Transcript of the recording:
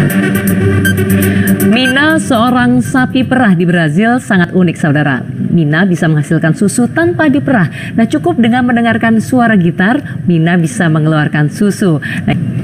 Mina, seorang sapi perah di Brazil, sangat unik, saudara. Mina bisa menghasilkan susu tanpa diperah. Nah, cukup dengan mendengarkan suara gitar, Mina bisa mengeluarkan susu. Nah,